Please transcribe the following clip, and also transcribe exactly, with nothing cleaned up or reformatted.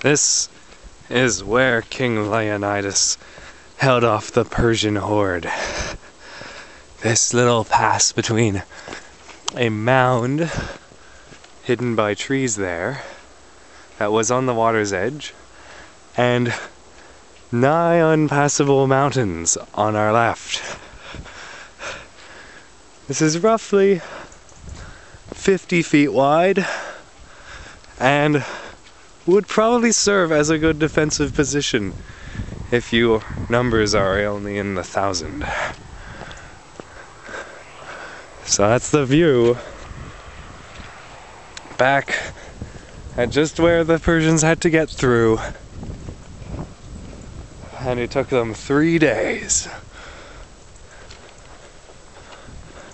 This is where King Leonidas held off the Persian horde. This little pass between a mound hidden by trees there that was on the water's edge and nigh unpassable mountains on our left. This is roughly fifty feet wide and would probably serve as a good defensive position if your numbers are only in the thousand. So that's the view back at just where the Persians had to get through, and it took them three days.